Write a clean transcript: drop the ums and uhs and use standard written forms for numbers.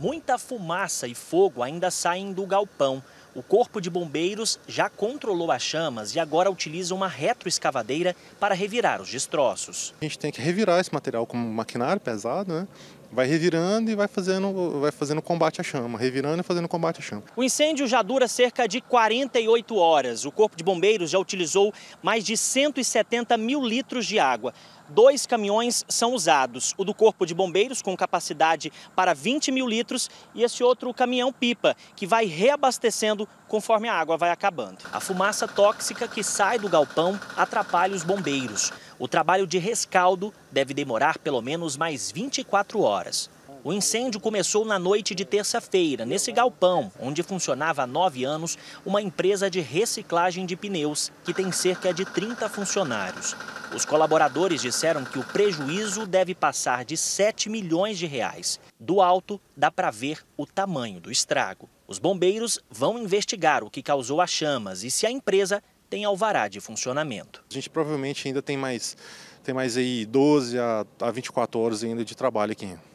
Muita fumaça e fogo ainda saem do galpão. O Corpo de Bombeiros já controlou as chamas e agora utiliza uma retroescavadeira para revirar os destroços. A gente tem que revirar esse material com maquinário pesado, né? Vai revirando e vai fazendo combate à chama, revirando e fazendo combate à chama. O incêndio já dura cerca de 48 horas. O Corpo de Bombeiros já utilizou mais de 170 mil litros de água. 2 caminhões são usados, o do Corpo de Bombeiros com capacidade para 20 mil litros e esse outro caminhão-pipa, que vai reabastecendo conforme a água vai acabando. A fumaça tóxica que sai do galpão atrapalha os bombeiros. O trabalho de rescaldo deve demorar pelo menos mais 24 horas. O incêndio começou na noite de terça-feira, nesse galpão, onde funcionava há 9 anos uma empresa de reciclagem de pneus, que tem cerca de 30 funcionários. Os colaboradores disseram que o prejuízo deve passar de 7 milhões de reais. Do alto, dá para ver o tamanho do estrago. Os bombeiros vão investigar o que causou as chamas e se a empresa tem alvará de funcionamento. A gente provavelmente ainda tem mais aí 12 a 24 horas ainda de trabalho aqui.